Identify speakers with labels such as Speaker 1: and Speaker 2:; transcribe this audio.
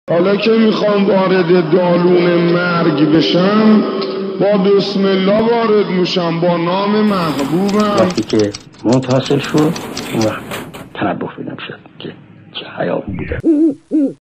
Speaker 1: حالا که میخوام وارد دالون مرگ بشم با بسم الله وارد میشم، با نام محبوبم.
Speaker 2: وقتی که موت حاصل شد اون وقت تنبه پیدا شد که چه حیاتی بوده.